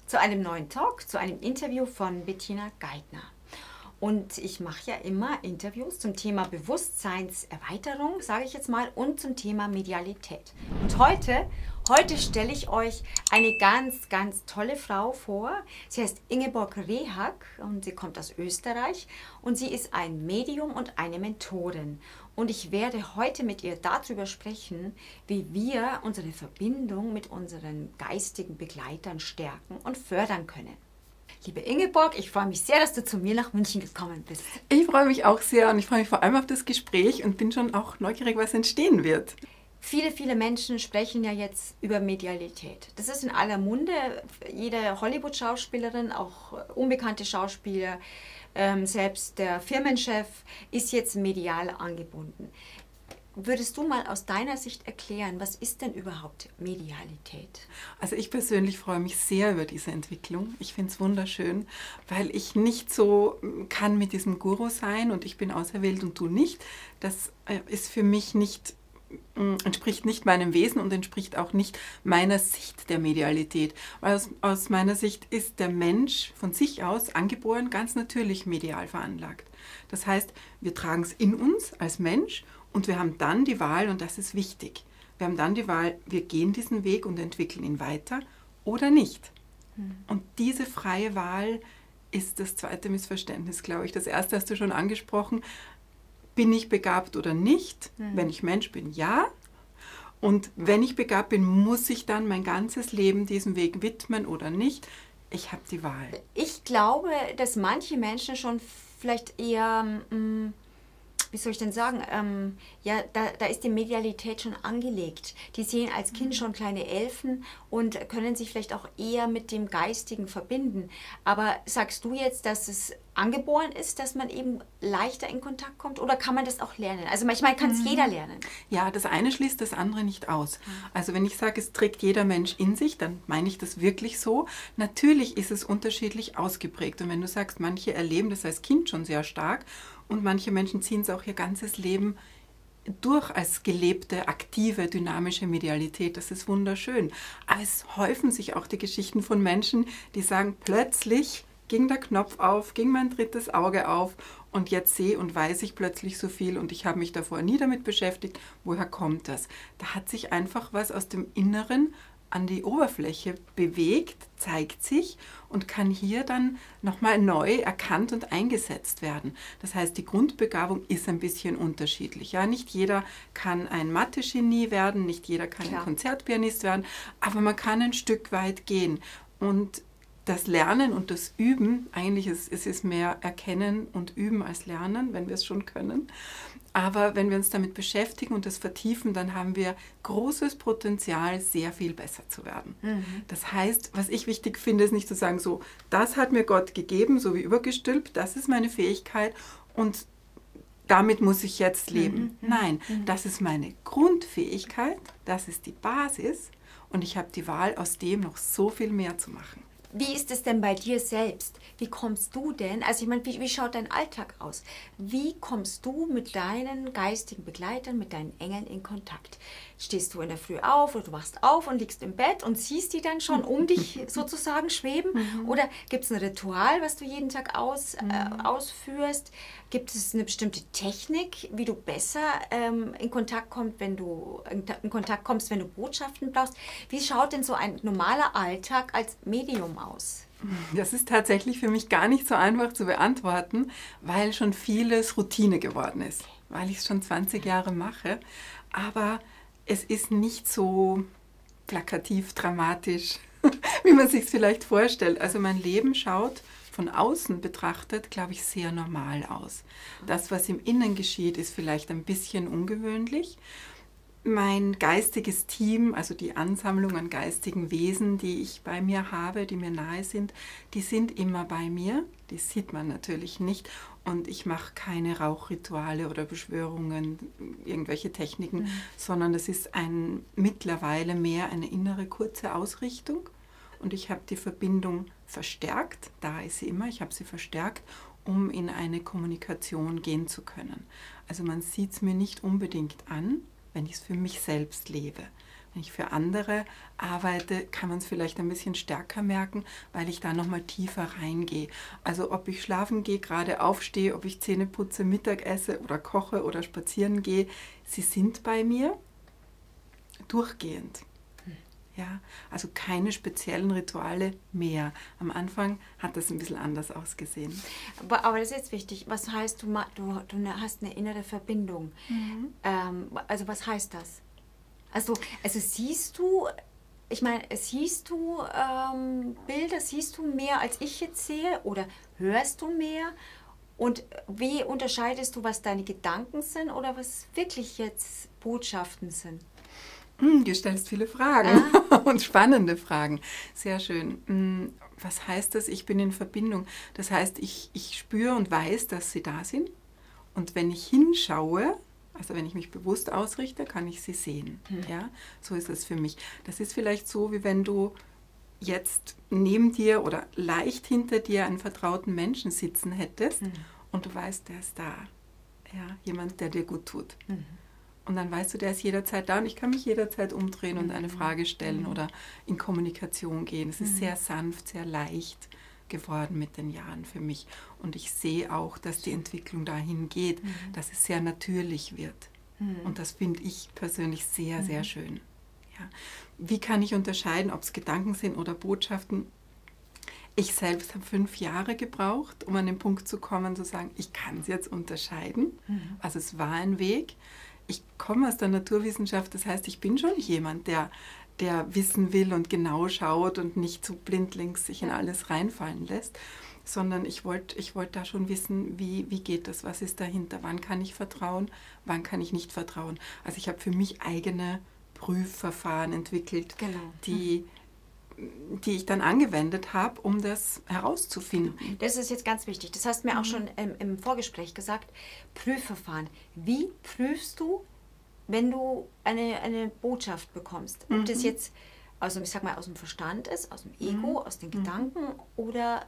zu einem neuen Talk, zu einem Interview von Bettina Geithner. Und ich mache ja immer Interviews zum Thema Bewusstseinserweiterung, sage ich jetzt mal, und zum Thema Medialität. Und heute stelle ich euch eine ganz, ganz tolle Frau vor. Sie heißt Ingeborg Rehag und sie kommt aus Österreich und sie ist ein Medium und eine Mentorin. Und ich werde heute mit ihr darüber sprechen, wie wir unsere Verbindung mit unseren geistigen Begleitern stärken und fördern können. Liebe Ingeborg, ich freue mich sehr, dass du zu mir nach München gekommen bist. Ich freue mich auch sehr und ich freue mich vor allem auf das Gespräch und bin schon auch neugierig, was entstehen wird. Viele Menschen sprechen ja jetzt über Medialität. Das ist in aller Munde. Jede Hollywood-Schauspielerin, auch unbekannte Schauspieler, selbst der Firmenchef ist jetzt medial angebunden. Würdest du mal aus deiner Sicht erklären, was ist denn überhaupt Medialität? Also ich persönlich freue mich sehr über diese Entwicklung. Ich finde es wunderschön, weil ich nicht so kann mit diesem Guru sein und ich bin auserwählt und du nicht. Das ist für mich nicht, entspricht nicht meinem Wesen und entspricht auch nicht meiner Sicht der Medialität. Weil aus meiner Sicht ist der Mensch von sich aus angeboren ganz natürlich medial veranlagt. Das heißt, wir tragen es in uns als Mensch. Und wir haben dann die Wahl, und das ist wichtig, wir haben dann die Wahl, wir gehen diesen Weg und entwickeln ihn weiter oder nicht. Und diese freie Wahl ist das zweite Missverständnis, glaube ich. Das erste hast du schon angesprochen, bin ich begabt oder nicht? Wenn ich Mensch bin, ja. Und wenn ich begabt bin, muss ich dann mein ganzes Leben diesem Weg widmen oder nicht? Ich habe die Wahl. Ich glaube, dass manche Menschen schon vielleicht eher... wie soll ich denn sagen, ja, da ist die Medialität schon angelegt. Die sehen als Kind schon kleine Elfen und können sich vielleicht auch eher mit dem Geistigen verbinden. Aber sagst du jetzt, dass es angeboren ist, dass man eben leichter in Kontakt kommt oder kann man das auch lernen? Also manchmal kann es jeder lernen. Ja, das eine schließt das andere nicht aus. Also wenn ich sage, es trägt jeder Mensch in sich, dann meine ich das wirklich so. Natürlich ist es unterschiedlich ausgeprägt. Und wenn du sagst, manche erleben das als Kind schon sehr stark und manche Menschen ziehen es auch ihr ganzes Leben durch als gelebte, aktive, dynamische Medialität. Das ist wunderschön. Aber es häufen sich auch die Geschichten von Menschen, die sagen, plötzlich ging der Knopf auf, ging mein drittes Auge auf und jetzt sehe und weiß ich plötzlich so viel und ich habe mich davor nie damit beschäftigt. Woher kommt das? Da hat sich einfach was aus dem Inneren an die Oberfläche bewegt, zeigt sich und kann hier dann nochmal neu erkannt und eingesetzt werden. Das heißt, die Grundbegabung ist ein bisschen unterschiedlich. Ja, nicht jeder kann ein Mathe-Genie werden, nicht jeder kann ein Konzertpianist werden, aber man kann ein Stück weit gehen. Und das Lernen und das Üben, eigentlich es ist mehr Erkennen und Üben als Lernen, wenn wir es schon können. Aber wenn wir uns damit beschäftigen und das vertiefen, dann haben wir großes Potenzial, sehr viel besser zu werden. Das heißt, was ich wichtig finde, ist nicht zu sagen, so, das hat mir Gott gegeben, so wie übergestülpt, das ist meine Fähigkeit und damit muss ich jetzt leben. Nein, das ist meine Grundfähigkeit, das ist die Basis und ich habe die Wahl, aus dem noch so viel mehr zu machen. Wie ist es denn bei dir selbst? Wie kommst du denn, also ich meine, wie schaut dein Alltag aus? Wie kommst du mit deinen geistigen Begleitern, mit deinen Engeln in Kontakt? Stehst du in der Früh auf oder du wachst auf und liegst im Bett und siehst die dann schon um dich sozusagen schweben? Oder gibt es ein Ritual, was du jeden Tag ausführst? Gibt es eine bestimmte Technik, wie du besser in Kontakt kommst, wenn du Botschaften brauchst? Wie schaut denn so ein normaler Alltag als Medium aus? Das ist tatsächlich für mich gar nicht so einfach zu beantworten, weil schon vieles Routine geworden ist, weil ich es schon 20 Jahre mache. Aber es ist nicht so plakativ, dramatisch, wie man sich es vielleicht vorstellt. Also mein Leben schaut von außen betrachtet, glaube ich, sehr normal aus. Das, was im Innen geschieht, ist vielleicht ein bisschen ungewöhnlich. Mein geistiges Team, also die Ansammlung an geistigen Wesen, die ich bei mir habe, die mir nahe sind, die sind immer bei mir. Die sieht man natürlich nicht. Und ich mache keine Rauchrituale oder Beschwörungen, irgendwelche Techniken, sondern es ist mittlerweile mehr eine innere kurze Ausrichtung. Und ich habe die Verbindung verstärkt, da ist sie immer, ich habe sie verstärkt, um in eine Kommunikation gehen zu können. Also man sieht es mir nicht unbedingt an, wenn ich es für mich selbst lebe. Wenn ich für andere arbeite, kann man es vielleicht ein bisschen stärker merken, weil ich da nochmal tiefer reingehe. Also ob ich schlafen gehe, gerade aufstehe, ob ich Zähne putze, Mittag esse oder koche oder spazieren gehe, sie sind bei mir durchgehend. Ja, also keine speziellen Rituale mehr. Am Anfang hat das ein bisschen anders ausgesehen. Aber das ist jetzt wichtig. Was heißt, du hast eine innere Verbindung? Also was heißt das? Also siehst du, ich meine, siehst du Bilder, siehst du mehr, als ich jetzt sehe? Oder hörst du mehr? Und wie unterscheidest du, was deine Gedanken sind oder was wirklich jetzt Botschaften sind? Du stellst viele Fragen und spannende Fragen. Sehr schön. Was heißt das? Ich bin in Verbindung. Das heißt, ich spüre und weiß, dass sie da sind. Und wenn ich hinschaue, also wenn ich mich bewusst ausrichte, kann ich sie sehen. Ja? So ist es für mich. Das ist vielleicht so, wie wenn du jetzt neben dir oder leicht hinter dir einen vertrauten Menschen sitzen hättest und du weißt, der ist da. Ja? Jemand, der dir gut tut. Und dann weißt du, der ist jederzeit da und ich kann mich jederzeit umdrehen und eine Frage stellen oder in Kommunikation gehen. Es ist sehr sanft, sehr leicht geworden mit den Jahren für mich. Und ich sehe auch, dass die Entwicklung dahin geht, dass es sehr natürlich wird. Und das finde ich persönlich sehr, sehr schön. Ja. Wie kann ich unterscheiden, ob es Gedanken sind oder Botschaften? Ich selbst habe 5 Jahre gebraucht, um an den Punkt zu kommen, zu sagen, ich kann es jetzt unterscheiden. Also es war ein Weg. Ich komme aus der Naturwissenschaft, das heißt, ich bin schon jemand, der wissen will und genau schaut und nicht so blindlings sich in alles reinfallen lässt, sondern ich wollte da schon wissen, wie geht das, was ist dahinter, wann kann ich vertrauen, wann kann ich nicht vertrauen. Also ich habe für mich eigene Prüfverfahren entwickelt, die ich dann angewendet habe, um das herauszufinden. Das ist jetzt ganz wichtig. Das hast du mir auch schon im Vorgespräch gesagt. Prüfverfahren. Wie prüfst du, wenn du eine Botschaft bekommst? Ob das jetzt ich sag mal, aus dem Verstand ist, aus dem Ego, aus den Gedanken oder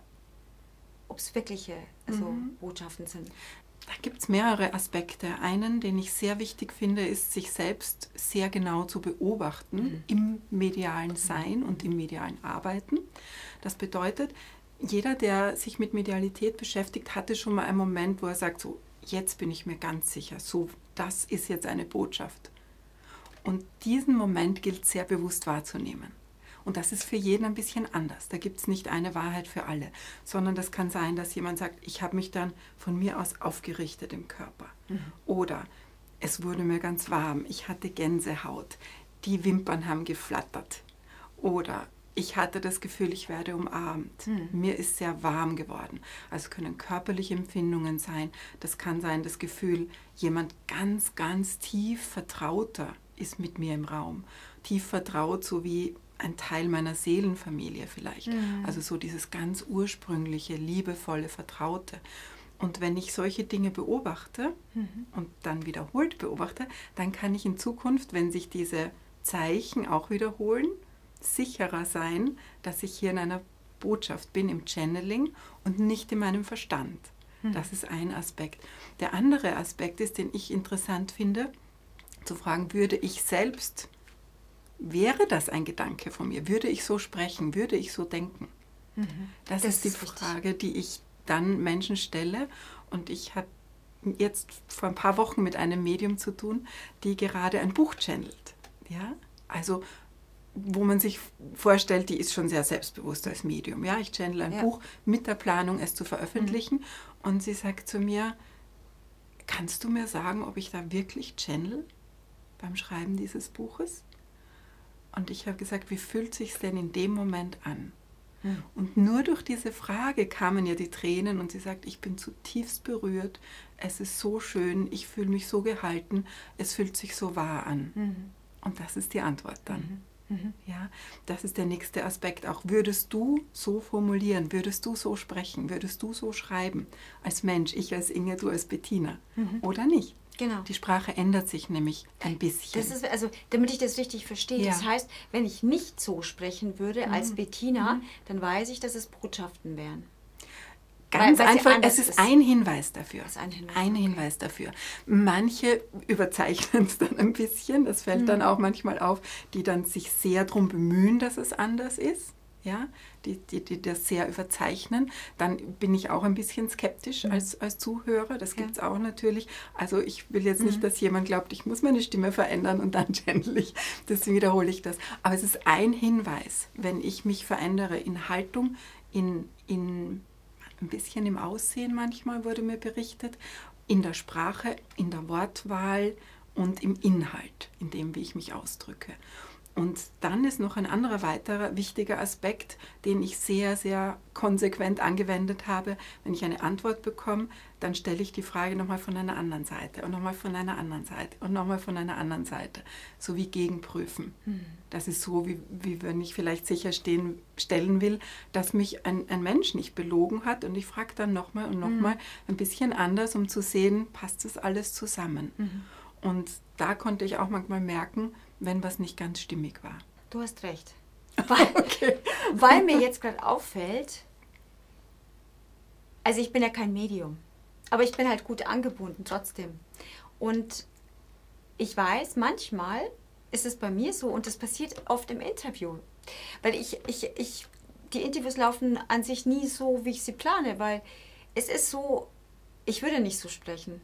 ob es wirkliche Botschaften sind? Da gibt es mehrere Aspekte. Einen, den ich sehr wichtig finde, ist, sich selbst sehr genau zu beobachten im medialen Sein und im medialen Arbeiten. Das bedeutet, jeder, der sich mit Medialität beschäftigt, hatte schon mal einen Moment, wo er sagt, so, jetzt bin ich mir ganz sicher, so, das ist jetzt eine Botschaft. Und diesen Moment gilt sehr bewusst wahrzunehmen. Und das ist für jeden ein bisschen anders. Da gibt es nicht eine Wahrheit für alle, sondern das kann sein, dass jemand sagt, ich habe mich dann von mir aus aufgerichtet im Körper. Oder es wurde mir ganz warm, ich hatte Gänsehaut, die Wimpern haben geflattert. Oder ich hatte das Gefühl, ich werde umarmt. Mir ist sehr warm geworden. Also können körperliche Empfindungen sein. Das kann sein, das Gefühl, jemand ganz, ganz tief Vertrauter ist mit mir im Raum. Tief vertraut, so wie ein Teil meiner Seelenfamilie vielleicht. Also so dieses ganz ursprüngliche, liebevolle, Vertraute. Und wenn ich solche Dinge beobachte und dann wiederholt beobachte, dann kann ich in Zukunft, wenn sich diese Zeichen auch wiederholen, sicherer sein, dass ich hier in einer Botschaft bin, im Channeling und nicht in meinem Verstand. Das ist ein Aspekt. Der andere Aspekt ist, den ich interessant finde, zu fragen, würde ich selbst, wäre das ein Gedanke von mir? Würde ich so sprechen? Würde ich so denken? Das ist die Frage, die ich dann Menschen stelle. Und ich habe jetzt vor ein paar Wochen mit einem Medium zu tun, die gerade ein Buch channelt. Ja? Also wo man sich vorstellt, die ist schon sehr selbstbewusst als Medium. Ja, ich channel ein Buch mit der Planung, es zu veröffentlichen. Und sie sagt zu mir, kannst du mir sagen, ob ich da wirklich channel beim Schreiben dieses Buches? Und ich habe gesagt, wie fühlt es sich denn in dem Moment an? Und nur durch diese Frage kamen ihr die Tränen und sie sagt, ich bin zutiefst berührt, es ist so schön, ich fühle mich so gehalten, es fühlt sich so wahr an. Und das ist die Antwort dann. Ja, das ist der nächste Aspekt auch. Würdest du so formulieren, würdest du so sprechen, würdest du so schreiben, als Mensch, ich als Inge, du als Bettina, oder nicht? Genau. Die Sprache ändert sich nämlich ein bisschen. Das ist, also, damit ich das richtig verstehe, das heißt, wenn ich nicht so sprechen würde als Bettina, dann weiß ich, dass es Botschaften wären. Ganz Weil sie einfach, anders es ist ein Hinweis dafür. Das ist ein Hinweis, Ein okay. Hinweis dafür. Manche überzeichnen es dann ein bisschen, das fällt dann auch manchmal auf, die dann sich sehr darum bemühen, dass es anders ist. Ja, die das sehr überzeichnen, dann bin ich auch ein bisschen skeptisch als Zuhörer, das gibt es auch natürlich. Also ich will jetzt nicht, dass jemand glaubt, ich muss meine Stimme verändern und dann channel ich, deswegen wiederhole ich das. Aber es ist ein Hinweis, wenn ich mich verändere in Haltung, in ein bisschen im Aussehen manchmal wurde mir berichtet, in der Sprache, in der Wortwahl und im Inhalt, in dem, wie ich mich ausdrücke. Und dann ist noch ein anderer weiterer wichtiger Aspekt, den ich sehr, sehr konsequent angewendet habe. Wenn ich eine Antwort bekomme, dann stelle ich die Frage nochmal von einer anderen Seite und nochmal von einer anderen Seite und nochmal von einer anderen Seite. So wie gegenprüfen. Das ist so, wie wenn ich vielleicht sicherstellen will, dass mich ein Mensch nicht belogen hat. Und ich frage dann nochmal und nochmal ein bisschen anders, um zu sehen, passt das alles zusammen. Und da konnte ich auch manchmal merken, wenn was nicht ganz stimmig war. Du hast recht. Weil mir jetzt gerade auffällt, also ich bin ja kein Medium, aber ich bin halt gut angebunden trotzdem. Und ich weiß, manchmal ist es bei mir so, und das passiert oft im Interview, weil die Interviews laufen an sich nie so, wie ich sie plane, weil es ist so, ich würde nicht so sprechen.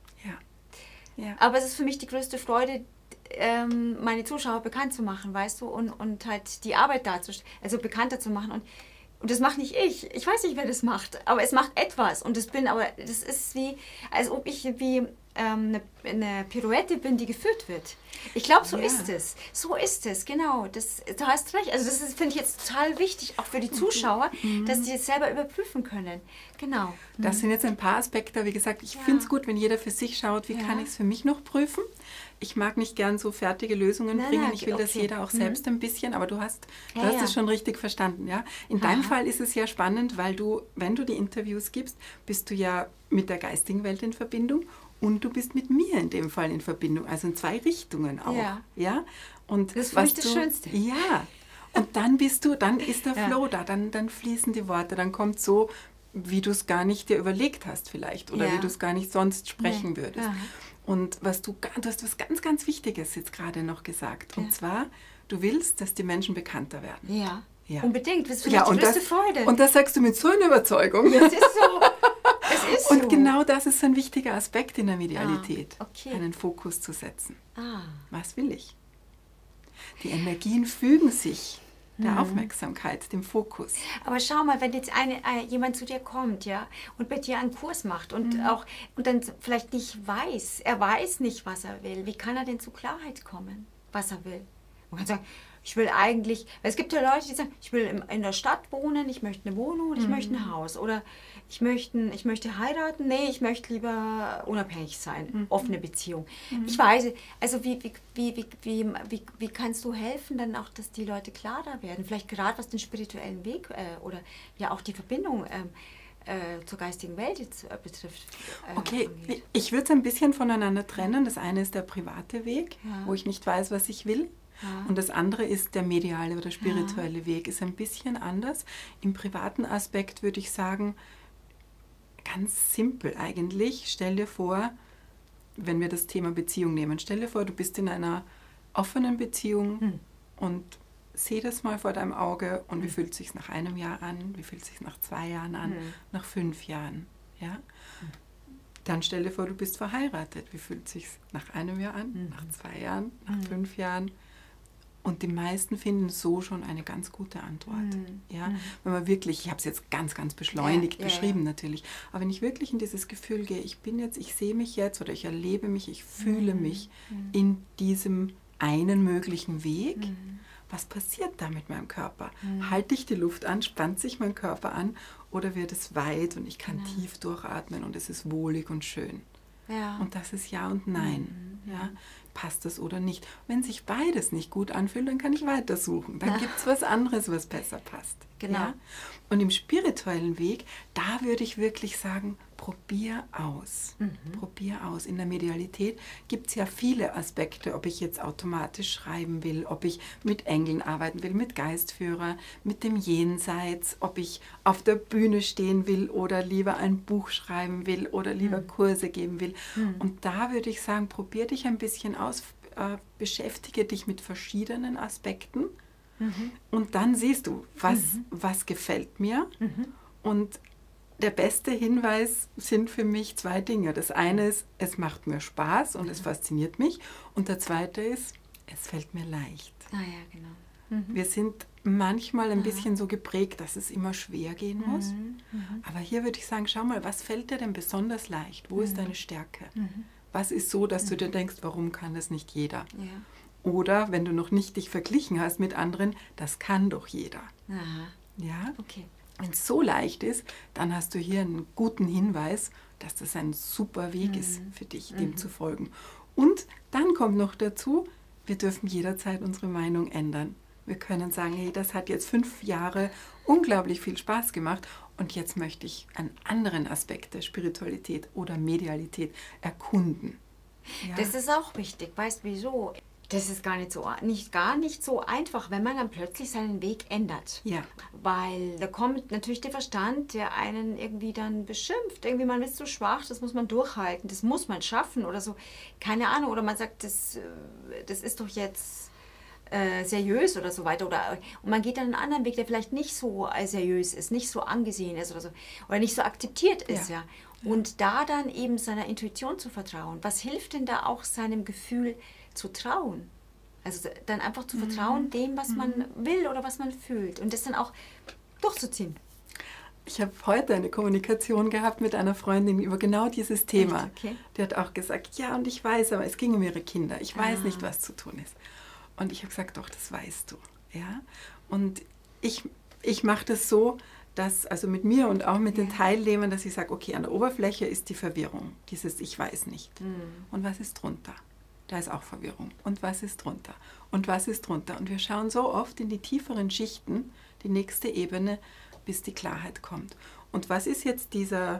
Ja. Aber es ist für mich die größte Freude, meine Zuschauer bekannt zu machen, weißt du, und halt die Arbeit darzustellen, also bekannter zu machen. Und das mache nicht ich. Ich weiß nicht, wer das macht, aber es macht etwas. Und das ist wie, als ob ich wie eine Pirouette bin, die geführt wird. Ich glaube, so ist es. So ist es, genau. Du hast recht. Also das finde ich jetzt total wichtig, auch für die Zuschauer, dass die es selber überprüfen können. Genau. Das sind jetzt ein paar Aspekte. Wie gesagt, ich finde es gut, wenn jeder für sich schaut, wie kann ich es für mich noch prüfen. Ich mag nicht gern so fertige Lösungen bringen. Ich will das jeder auch selbst ein bisschen, aber du hast es schon richtig verstanden. Ja? In deinem Fall ist es ja spannend, weil wenn du die Interviews gibst, bist du ja mit der geistigen Welt in Verbindung. Und du bist mit mir in dem Fall in Verbindung, also in zwei Richtungen auch. Ja? Und das ist für mich das Schönste. Ja, und dann ist der Flow da, dann fließen die Worte, dann kommt so, wie du es gar nicht dir überlegt hast vielleicht oder wie du es gar nicht sonst sprechen würdest. Und du hast was ganz, ganz Wichtiges jetzt gerade noch gesagt. Und zwar, du willst, dass die Menschen bekannter werden. Ja. Unbedingt, das ist vielleicht die größte Freude. Und das sagst du mit so einer Überzeugung. Das ist so. Und genau das ist so ein wichtiger Aspekt in der Medialität, einen Fokus zu setzen. Was will ich? Die Energien fügen sich der Aufmerksamkeit, dem Fokus. Aber schau mal, wenn jetzt jemand zu dir kommt, ja, und bei dir einen Kurs macht und dann vielleicht nicht weiß, er weiß nicht, was er will, wie kann er denn zu Klarheit kommen, was er will? Man kann sagen, ich will eigentlich, weil es gibt ja Leute, die sagen, ich will in der Stadt wohnen, ich möchte eine Wohnung, ich möchte ein Haus oder ich möchte heiraten, nee, ich möchte lieber unabhängig sein, offene Beziehung. Ich weiß, also wie kannst du helfen, dann auch, dass die Leute klarer werden, vielleicht gerade was den spirituellen Weg oder ja auch die Verbindung zur geistigen Welt jetzt betrifft. Okay, ich würde es ein bisschen voneinander trennen. Das eine ist der private Weg, wo ich nicht weiß, was ich will. Und das andere ist der mediale oder spirituelle Weg, ist ein bisschen anders. Im privaten Aspekt würde ich sagen, ganz simpel eigentlich, stell dir vor, wenn wir das Thema Beziehung nehmen, stell dir vor, du bist in einer offenen Beziehung und seh das mal vor deinem Auge und wie fühlt es sich nach einem Jahr an, wie fühlt es sich nach 2 Jahren an, nach 5 Jahren, ja? Dann stell dir vor, du bist verheiratet, wie fühlt es sich nach einem Jahr an, nach 2 Jahren, nach 5 Jahren? Und die meisten finden so schon eine ganz gute Antwort. Ja? Wenn man wirklich, ich habe es jetzt ganz, ganz beschleunigt beschrieben natürlich, aber wenn ich wirklich in dieses Gefühl gehe, ich sehe mich jetzt oder ich erlebe mich, ich fühle mich in diesem einen möglichen Weg, was passiert da mit meinem Körper? Halte ich die Luft an, spannt sich mein Körper an oder wird es weit und ich kann tief durchatmen und es ist wohlig und schön? Und das ist Ja und Nein. Ja? Passt das oder nicht? Wenn sich beides nicht gut anfühlt, dann kann ich weitersuchen. Dann gibt es was anderes, was besser passt. Genau. Ja? Und im spirituellen Weg, da würde ich wirklich sagen, probier aus. Probier aus. In der Medialität gibt es ja viele Aspekte, ob ich jetzt automatisch schreiben will, ob ich mit Engeln arbeiten will, mit Geistführer, mit dem Jenseits, ob ich auf der Bühne stehen will oder lieber ein Buch schreiben will oder lieber Kurse geben will. Und da würde ich sagen, probier dich ein bisschen aus, beschäftige dich mit verschiedenen Aspekten. Und dann siehst du, was gefällt mir. Und der beste Hinweis sind für mich 2 Dinge. Das eine ist, es macht mir Spaß und es fasziniert mich. Und der zweite ist, es fällt mir leicht. Ah ja, genau. Wir sind manchmal ein bisschen so geprägt, dass es immer schwer gehen muss. Aber hier würde ich sagen, schau mal, was fällt dir denn besonders leicht? Wo ist deine Stärke? Was ist so, dass du dir denkst, warum kann das nicht jeder? Ja. Oder wenn du noch nicht dich verglichen hast mit anderen, das kann doch jeder. Aha. Ja? Okay. Wenn es so leicht ist, dann hast du hier einen guten Hinweis, dass das ein super Weg ist für dich, dem zu folgen. Und dann kommt noch dazu, wir dürfen jederzeit unsere Meinung ändern. Wir können sagen, hey, das hat jetzt 5 Jahre unglaublich viel Spaß gemacht und jetzt möchte ich einen anderen Aspekt der Spiritualität oder Medialität erkunden. Ja? Das ist auch wichtig. Weißt du wieso? Das ist gar nicht so einfach, wenn man dann plötzlich seinen Weg ändert. Ja. Weil da kommt natürlich der Verstand, der einen irgendwie dann beschimpft. Irgendwie, man ist so schwach, das muss man durchhalten, das muss man schaffen oder so. Keine Ahnung. Oder man sagt, das ist doch jetzt seriös oder so weiter. Und man geht dann einen anderen Weg, der vielleicht nicht so seriös ist, nicht so angesehen ist oder so. Oder nicht so akzeptiert ist, ja. Und da dann eben seiner Intuition zu vertrauen. Was hilft denn da auch seinem Gefühl zu trauen? Also dann einfach zu vertrauen dem, was man will oder was man fühlt. Und das dann auch durchzuziehen. Ich habe heute eine Kommunikation gehabt mit einer Freundin über genau dieses Thema. Echt? Okay. Die hat auch gesagt, ja, und ich weiß, aber es ging um ihre Kinder. Ich weiß nicht, was zu tun ist. Und ich habe gesagt, doch, das weißt du. Ja? Und ich mache das so, dass, also mit mir und auch mit den Teilnehmern, dass ich sage, okay, an der Oberfläche ist die Verwirrung, dieses Ich weiß nicht. Und was ist drunter? Da ist auch Verwirrung. Und was ist drunter? Und was ist drunter? Und wir schauen so oft in die tieferen Schichten, die nächste Ebene, bis die Klarheit kommt. Und was ist jetzt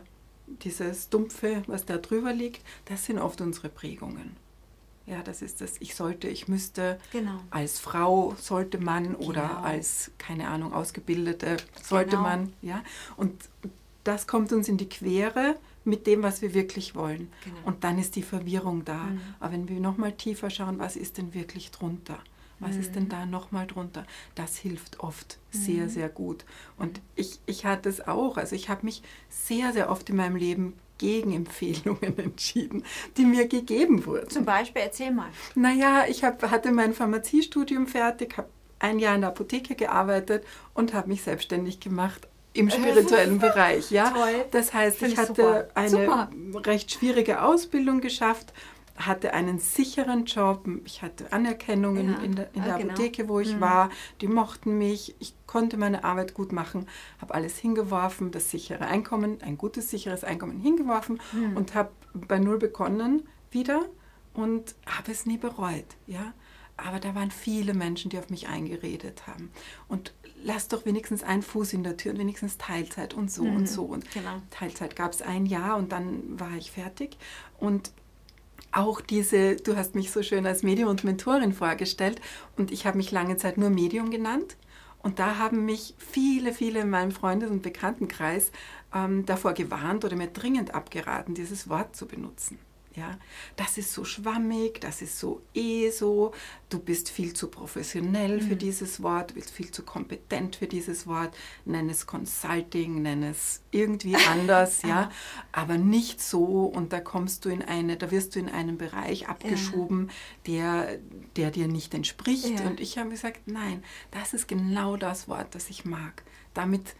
dieses Dumpfe, was da drüber liegt? Das sind oft unsere Prägungen. Ja, das ist das Ich sollte, ich müsste, Genau. als Frau sollte man oder als, keine Ahnung, Ausgebildete sollte man. Ja? Und das kommt uns in die Quere mit dem, was wir wirklich wollen. Genau. Und dann ist die Verwirrung da. Aber wenn wir nochmal tiefer schauen, was ist denn wirklich drunter? Was ist denn da nochmal drunter? Das hilft oft sehr, sehr gut. Und ich hatte es auch. Also ich habe mich sehr, sehr oft in meinem Leben gegen Empfehlungen entschieden, die mir gegeben wurden. Zum Beispiel, erzähl mal. Naja, ich hatte mein Pharmaziestudium fertig, habe 1 Jahr in der Apotheke gearbeitet und habe mich selbstständig gemacht im spirituellen Bereich. Ja? Toll. Das heißt, Finde ich ich hatte super. eine recht schwierige Ausbildung geschafft, hatte einen sicheren Job, ich hatte Anerkennungen in der Apotheke, wo ich war, die mochten mich, ich konnte meine Arbeit gut machen, habe alles hingeworfen, das sichere Einkommen, ein gutes, sicheres Einkommen hingeworfen und habe bei Null begonnen wieder und habe es nie bereut. Ja? Aber da waren viele Menschen, die auf mich eingeredet haben. Und lass doch wenigstens einen Fuß in der Tür und wenigstens Teilzeit und so und so. Und Teilzeit gab es 1 Jahr und dann war ich fertig. Und auch du hast mich so schön als Medium und Mentorin vorgestellt und ich habe mich lange Zeit nur Medium genannt. Und da haben mich viele, viele in meinem Freundes- und Bekanntenkreis davor gewarnt oder mir dringend abgeraten, dieses Wort zu benutzen. Ja, das ist so schwammig, das ist so so, du bist viel zu professionell für dieses Wort, du bist viel zu kompetent für dieses Wort, nenn es Consulting, nenn es irgendwie anders, ja, aber nicht so und da wirst du in einen Bereich abgeschoben, der dir nicht entspricht und ich habe gesagt, nein, das ist genau das Wort, das ich mag. Damit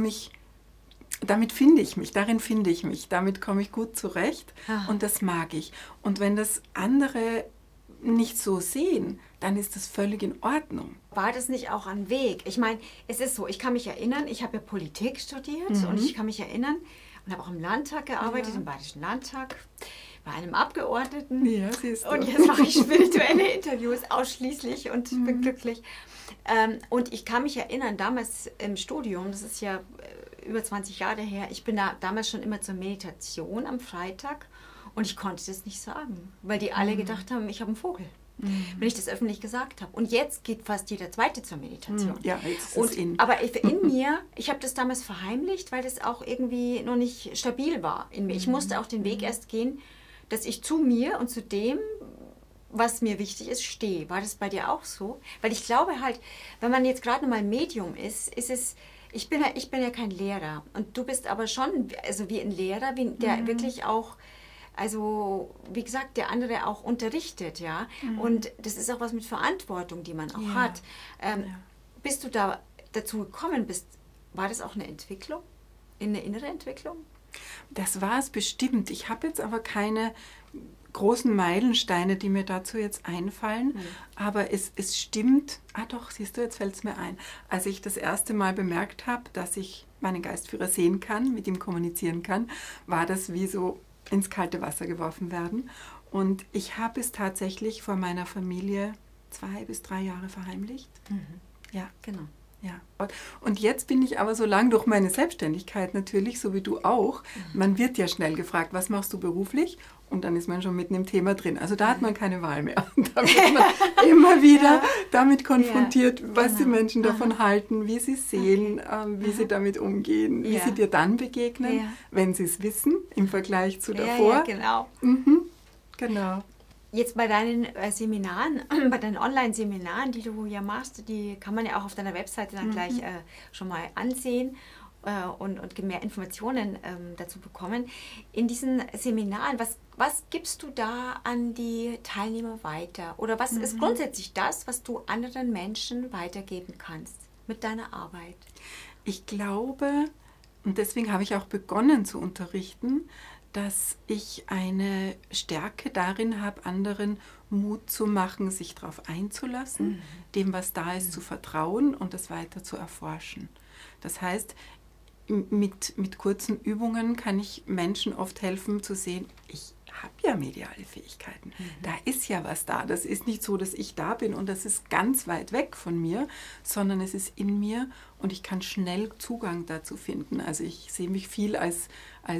finde ich mich, damit komme ich gut zurecht und das mag ich. Und wenn das andere nicht so sehen, dann ist das völlig in Ordnung. War das nicht auch ein Weg? Ich meine, es ist so, ich kann mich erinnern, ich habe ja Politik studiert und ich kann mich erinnern und habe auch im Landtag gearbeitet, im Bayerischen Landtag. bei einem Abgeordneten. Ja, siehst du. Und jetzt mache ich spirituelle Interviews ausschließlich und bin glücklich. Und ich kann mich erinnern, damals im Studium, das ist ja über 20 Jahre her, ich bin da damals schon immer zur Meditation am Freitag und ich konnte das nicht sagen, weil die alle gedacht haben, ich habe einen Vogel. Wenn ich das öffentlich gesagt habe. Und jetzt geht fast jeder Zweite zur Meditation. Ja, jetzt ist es in. Aber in mir, ich habe das damals verheimlicht, weil das auch irgendwie noch nicht stabil war in mir. Ich musste auch den Weg erst gehen, dass ich zu mir und zu dem, was mir wichtig ist, stehe. War das bei dir auch so? Weil ich glaube halt, wenn man jetzt gerade mal Medium ist, ist es, ich bin ja kein Lehrer und du bist aber schon, also wie ein Lehrer, der wirklich auch, also wie gesagt, der andere auch unterrichtet, ja. Und das ist auch was mit Verantwortung, die man auch hat. Bist du da dazu gekommen bist, war das auch eine Entwicklung, eine innere Entwicklung? Das war es bestimmt. Ich habe jetzt aber keine großen Meilensteine, die mir dazu jetzt einfallen, aber es stimmt, doch, siehst du, jetzt fällt es mir ein. Als ich das erste Mal bemerkt habe, dass ich meinen Geistführer sehen kann, mit ihm kommunizieren kann, war das wie so ins kalte Wasser geworfen werden. Und ich habe es tatsächlich vor meiner Familie 2 bis 3 Jahre verheimlicht. Ja, genau. Ja. Und jetzt bin ich aber so lang durch meine Selbstständigkeit natürlich, so wie du auch, man wird ja schnell gefragt, was machst du beruflich? Und dann ist man schon mitten im Thema drin. Also da hat man keine Wahl mehr. Und da wird man immer wieder damit konfrontiert, was die Menschen davon halten, wie sie sehen, wie sie damit umgehen, wie sie dir dann begegnen, wenn sie es wissen, im Vergleich zu davor. Ja, genau. Genau. Jetzt bei deinen Seminaren, bei deinen Online-Seminaren, die du ja machst, die kann man ja auch auf deiner Webseite dann gleich schon mal ansehen und mehr Informationen dazu bekommen. In diesen Seminaren, was gibst du da an die Teilnehmer weiter? Oder was ist grundsätzlich das, was du anderen Menschen weitergeben kannst mit deiner Arbeit? Ich glaube, und deswegen habe ich auch begonnen zu unterrichten, dass ich eine Stärke darin habe, anderen Mut zu machen, sich darauf einzulassen, dem, was da ist, zu vertrauen und das weiter zu erforschen. Das heißt, mit kurzen Übungen kann ich Menschen oft helfen zu sehen, ich habe ja mediale Fähigkeiten. Da ist ja was da. Das ist nicht so, dass ich da bin und das ist ganz weit weg von mir, sondern es ist in mir und ich kann schnell Zugang dazu finden. Also ich sehe mich viel als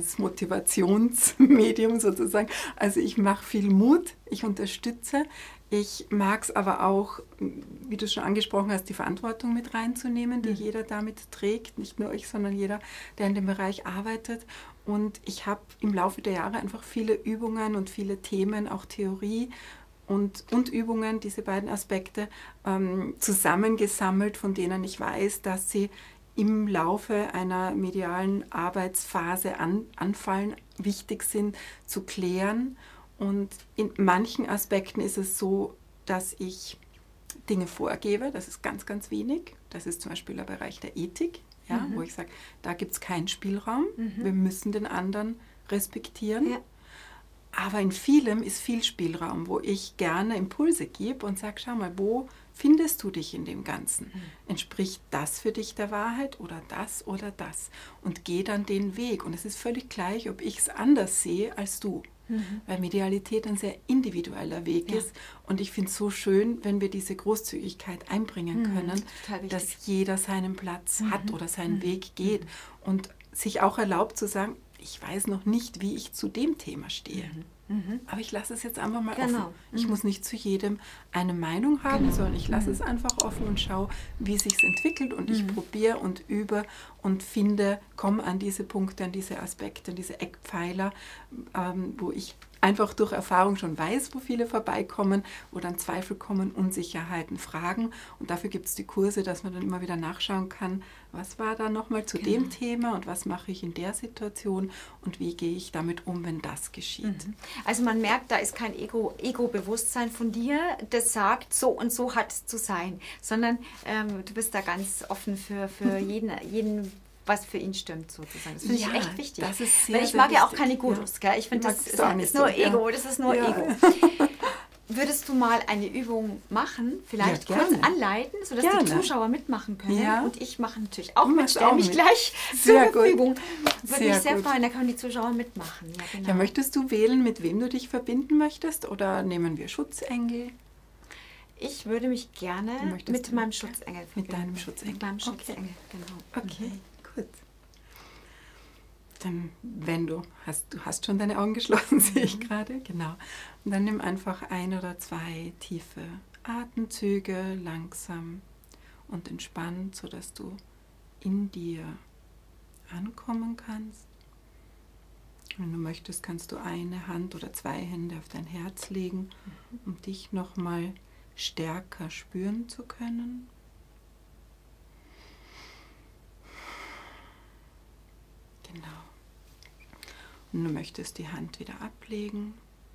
Motivationsmedium sozusagen. Also ich mache viel Mut, ich unterstütze. Ich mag es aber auch, wie du schon angesprochen hast, die Verantwortung mit reinzunehmen, die jeder damit trägt, nicht nur ich, sondern jeder, der in dem Bereich arbeitet. Und ich habe im Laufe der Jahre einfach viele Übungen und viele Themen, auch Theorie und Übungen, diese beiden Aspekte, zusammengesammelt, von denen ich weiß, dass sie im Laufe einer medialen Arbeitsphase anfallen, wichtig sind zu klären. Und in manchen Aspekten ist es so, dass ich Dinge vorgebe, das ist ganz, ganz wenig. Das ist zum Beispiel der Bereich der Ethik, ja, wo ich sage, da gibt es keinen Spielraum, wir müssen den anderen respektieren. Ja. Aber in vielem ist viel Spielraum, wo ich gerne Impulse gebe und sage, schau mal, wo findest du dich in dem Ganzen? Entspricht das für dich der Wahrheit oder das oder das? Und geh dann den Weg. Und es ist völlig gleich, ob ich es anders sehe als du. Weil Medialität ein sehr individueller Weg ist. Und ich finde es so schön, wenn wir diese Großzügigkeit einbringen können, dass jeder seinen Platz hat oder seinen Weg geht und sich auch erlaubt zu sagen, ich weiß noch nicht, wie ich zu dem Thema stehe. Aber ich lasse es jetzt einfach mal offen. Ich muss nicht zu jedem eine Meinung haben, sondern ich lasse es einfach offen und schaue, wie es sich entwickelt. Und ich probiere und übe und finde, komme an diese Punkte, an diese Aspekte, an diese Eckpfeiler, wo ich einfach durch Erfahrung schon weiß, wo viele vorbeikommen, wo dann Zweifel kommen, Unsicherheiten, Fragen. Und dafür gibt es die Kurse, dass man dann immer wieder nachschauen kann, was war da nochmal zu dem Thema und was mache ich in der Situation und wie gehe ich damit um, wenn das geschieht. Also man merkt, da ist kein Ego-Bewusstsein von dir, das sagt, so und so hat es zu sein, sondern du bist da ganz offen für jeden was für ihn stimmt sozusagen. Das finde ich echt wichtig. Das ist sehr, weil ich mag ja auch keine Gurus. Gell? Ich finde, das ist nur Ego. Das ist nur Ego. würdest du mal eine Übung machen, vielleicht Ja, kurz gerne. anleiten, sodass Gerne. die Zuschauer mitmachen können? Ja. Und ich mache natürlich auch Du mit, machst stelle auch mich mit. gleich Sehr zur gut. Verfügung. Würde mich Sehr sehr gut. freuen, da können die Zuschauer mitmachen. Ja, genau. Ja, möchtest du wählen, mit wem du dich verbinden möchtest? Oder nehmen wir Schutzengel? Ich würde mich gerne Du möchtest mit du- meinem Schutzengel Mit verbinden. deinem Schutzengel. Mit meinem Okay. Schutzengel, genau. Okay, gut. Dann, du hast schon deine Augen geschlossen, sehe ich gerade, genau. Und dann nimm einfach 1 oder 2 tiefe Atemzüge, langsam und entspannt, sodass du in dir ankommen kannst. Wenn du möchtest, kannst du eine Hand oder 2 Hände auf dein Herz legen, um dich nochmal stärker spüren zu können. Genau. Und du möchtest die Hand wieder ablegen.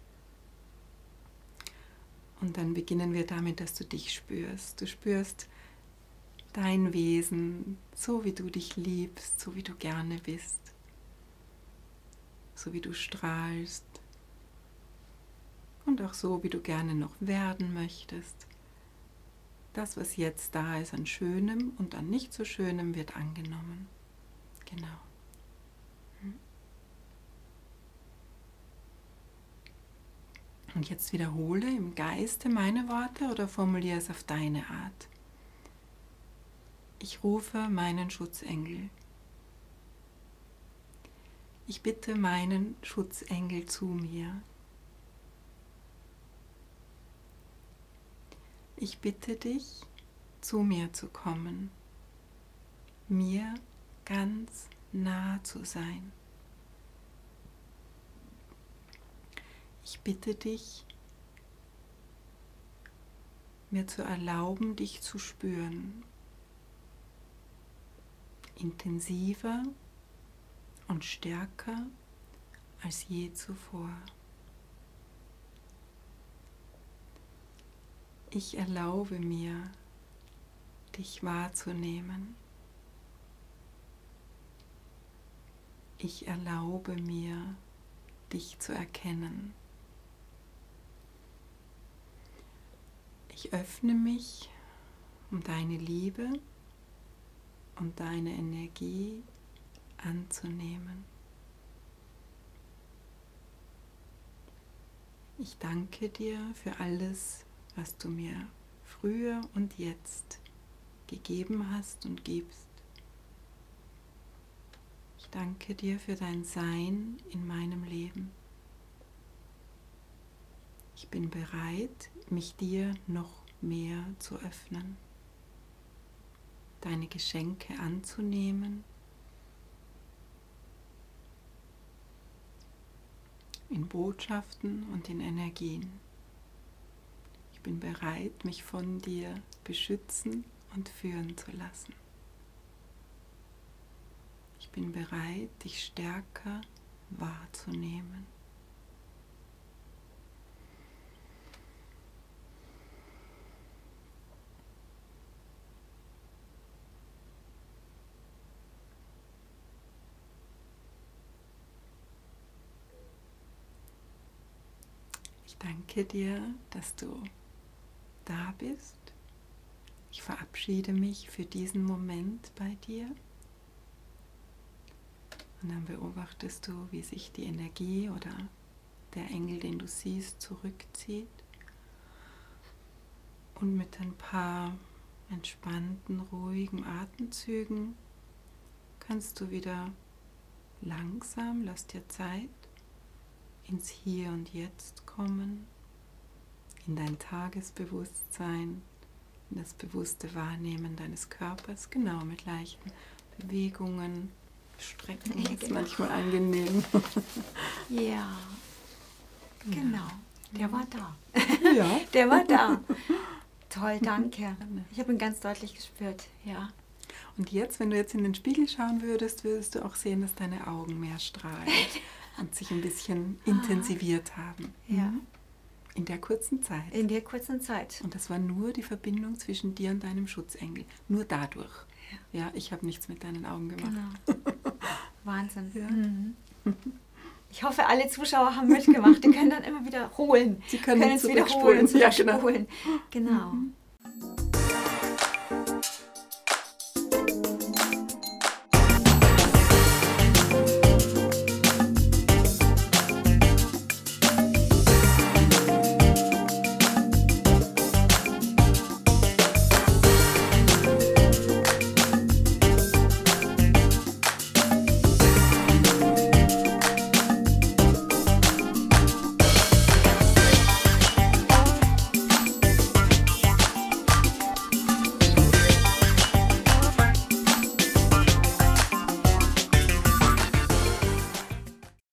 Und dann beginnen wir damit, dass du dich spürst. Du spürst dein Wesen, so wie du dich liebst, so wie du gerne bist, so wie du strahlst und auch so, wie du gerne noch werden möchtest. Das, was jetzt da ist an Schönem und an nicht so Schönem, wird angenommen. Genau. Und jetzt wiederhole im Geiste meine Worte oder formuliere es auf deine Art. Ich rufe meinen Schutzengel. Ich bitte meinen Schutzengel zu mir. Ich bitte dich, zu mir zu kommen, mir ganz nah zu sein. Ich bitte dich, mir zu erlauben, dich zu spüren, intensiver und stärker als je zuvor. Ich erlaube mir, dich wahrzunehmen. Ich erlaube mir, dich zu erkennen. Ich öffne mich, um deine Liebe und deine Energie anzunehmen. Ich danke dir für alles, was du mir früher und jetzt gegeben hast und gibst. Ich danke dir für dein Sein in meinem Leben. Ich bin bereit, mich dir noch mehr zu öffnen, deine Geschenke anzunehmen, in Botschaften und in Energien. Ich bin bereit, mich von dir beschützen und führen zu lassen. Ich bin bereit, dich stärker wahrzunehmen. Ich danke dir, dass du da bist. Ich verabschiede mich für diesen Moment bei dir. Und dann beobachtest du, wie sich die Energie oder der Engel, den du siehst, zurückzieht. Und mit ein paar entspannten, ruhigen Atemzügen kannst du wieder langsam, lass dir Zeit, ins Hier und Jetzt kommen, in dein Tagesbewusstsein, in das bewusste Wahrnehmen deines Körpers, genau mit leichten Bewegungen, Strecken, Ja, ist genau. manchmal angenehm. Ja, genau. Der war da. Ja. Der war da. Toll, danke. Ich habe ihn ganz deutlich gespürt, ja. Und jetzt, wenn du jetzt in den Spiegel schauen würdest, würdest du auch sehen, dass deine Augen mehr strahlen und sich ein bisschen intensiviert haben. Ja. In der kurzen Zeit. In der kurzen Zeit. Und das war nur die Verbindung zwischen dir und deinem Schutzengel. Nur dadurch. Ja, ich habe nichts mit deinen Augen gemacht. Genau. Wahnsinn. Ja. Mhm. Ich hoffe, alle Zuschauer haben mitgemacht. Die können dann immer wiederholen. Sie können es wiederholen und ja, zurückspulen. genau. Genau.